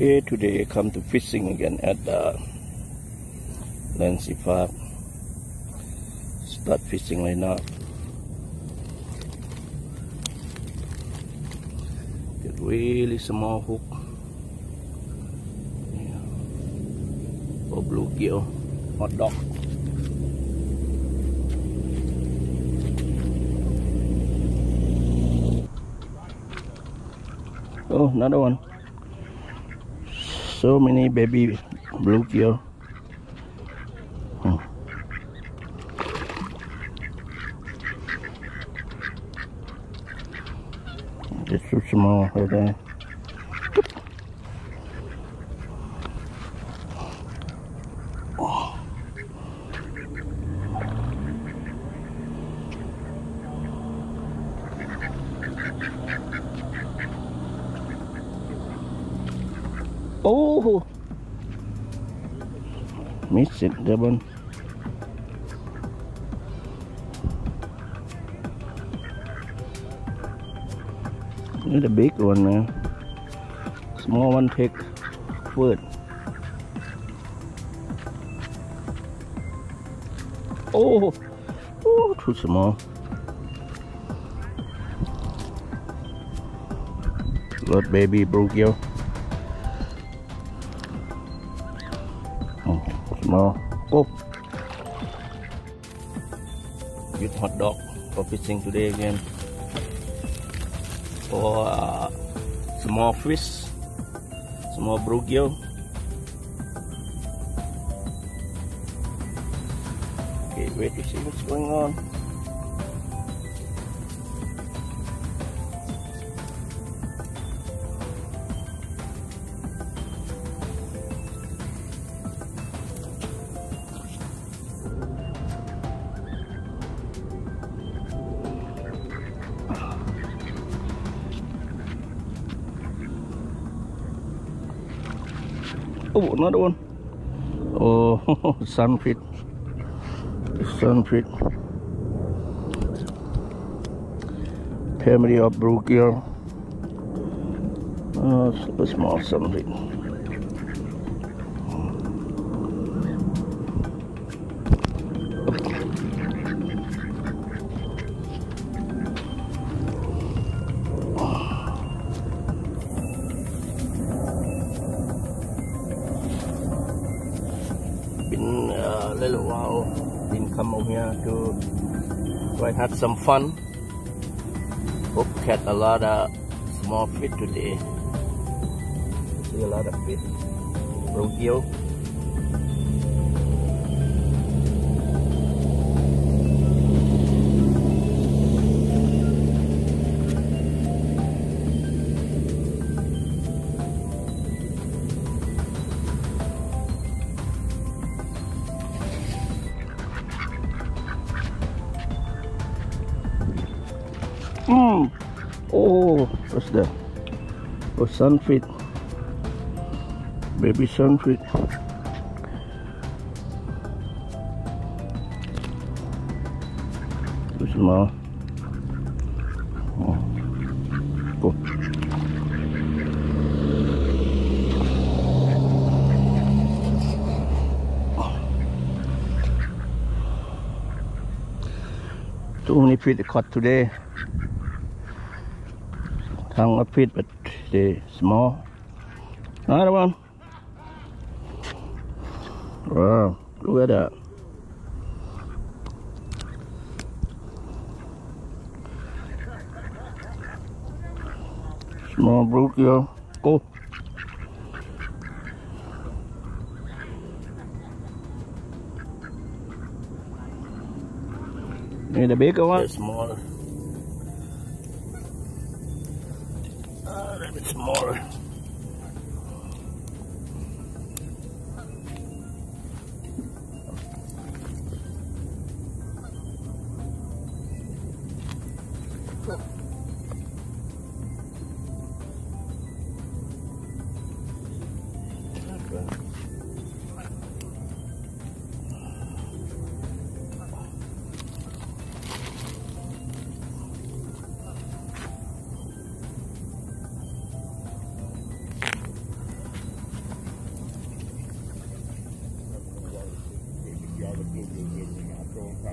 Okay, today I come to fishing again at Lancy Park. Start fishing right now. Get really small hook. Yeah. For bluegill, hot dog. Oh, another one. So many baby bluegill. Just too small right there. Oh, missed it, that one. It's a big one, man. Small one take foot. Oh, oh, too small. Got baby bluegill. Small. Oh, good hot dog for fishing today again. For small fish, small bluegill. Okay, wait to see what's going on. Oh, another one. Oh, sunfish. Sunfish. Family of bluegill. Oh, a small sunfish. Been a little while, didn't come over here to try have some fun. Hope catch a lot of small fish today. See a lot of fish, bluegill. Oh, what's that? Oh, sunfish. Baby sunfish. Too small. Oh. Go. Too many fish caught today. Tongue of fish, but they small. Another one. Wow, look at that. Small bluegill. Oh. Need a bigger one? Smaller. A little bit smaller.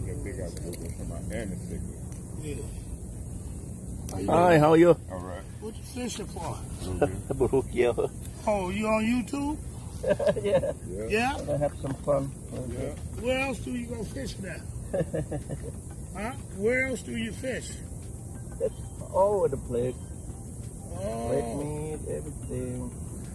They got the good one from my and the sick one. Yeah. Hi, how are you? All right. What you fishing for? Burukio. Oh, you on YouTube? Yeah, Yeah? I have some fun. Yeah. Where else do you go fishing at? Huh? Where else do you fish? It's all over the place. Red Oh. meat, everything.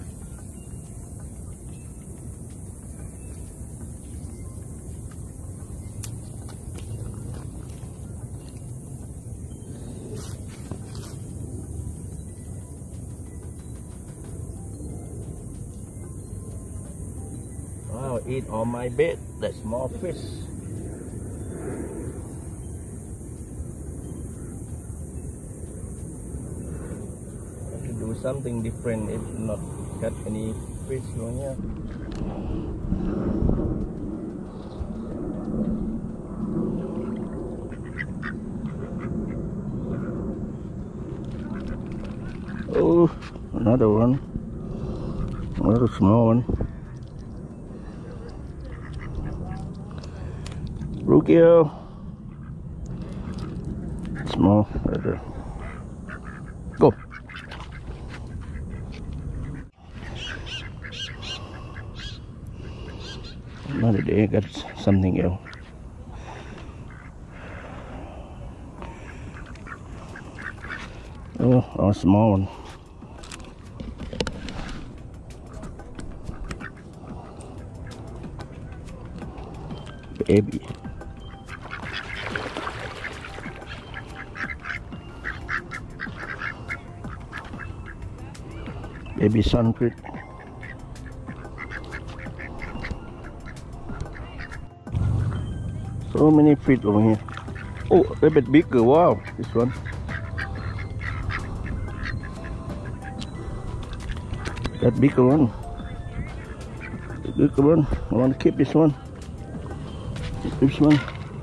Wow, eat on my bed, that small fish. Have to do something different if not got any fish on here. Oh, another one. Another small one. Rukio. Small. Right there. Go. Another day, I got something else. Oh, a small one. Baby. Baby sunfish. So many fish over here. Oh, a little bit bigger. Wow, this one. That bigger one. The bigger one. I want to keep this one. Keep this one.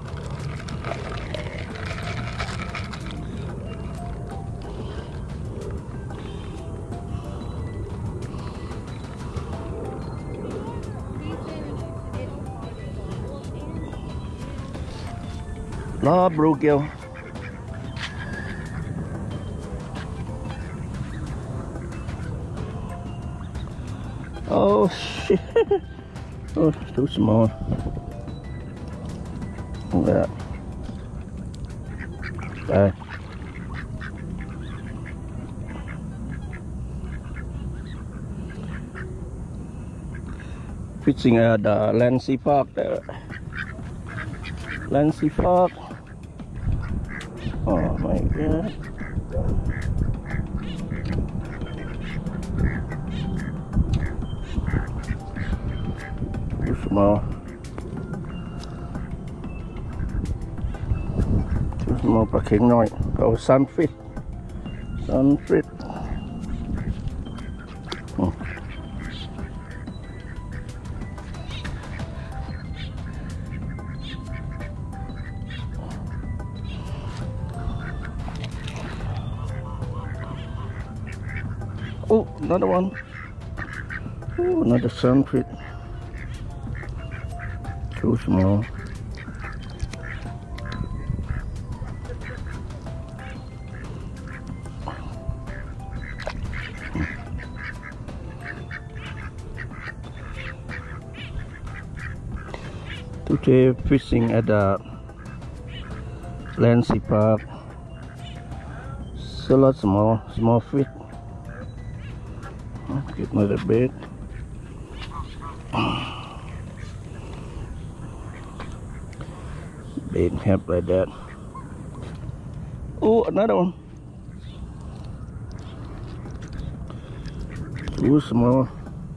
Love bluegill. Oh shit! Oh, it's too small. Look at that. Fishing at the Lancy Park there. Lancy Park. Oh my god. Too small. Too small for king noise. Oh, sunfish. Sunfish. Oh. Oh, another one. Oh, another sunfish. Too small. Today fishing at the Lancy Park. So lot small fish. Get another bait. Bait help like that. Oh, another one. Too small.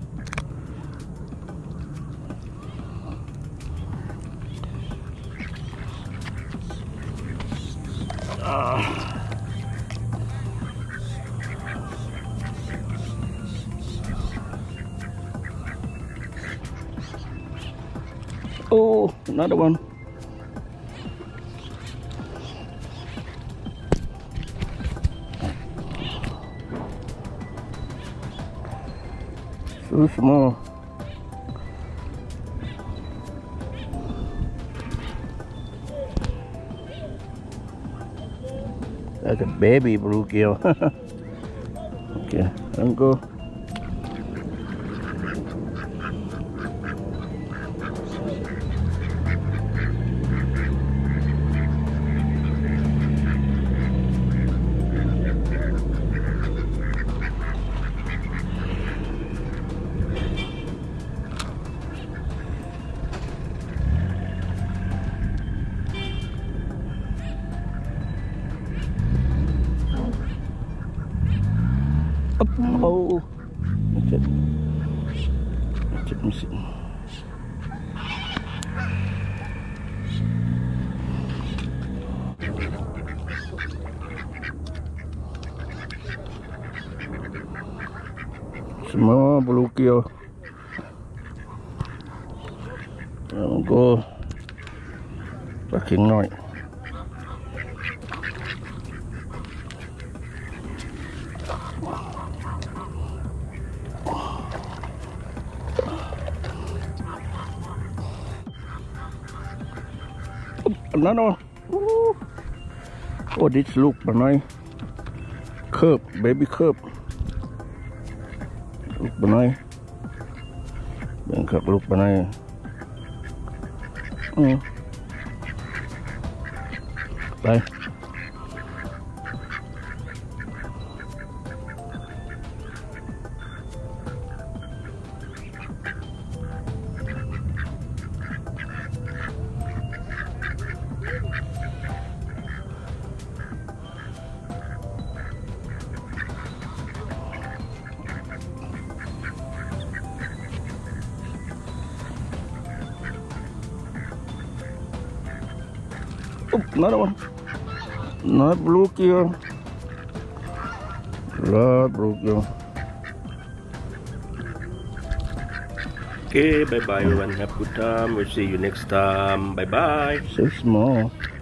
Oh, another one. So small. That's a baby bluegill. Okay, let's go. Oh, that's it. That's it missing. Small bluegill. I'll go fucking night. Another one. Ooh. Oh, this look nice. Curb, baby curb. Look nice. Bengkak look nice. Bye. Oh, another one. Not bluegill. Not bluegill. Okay, bye bye everyone. Have a good time. We'll see you next time. Bye bye. So small.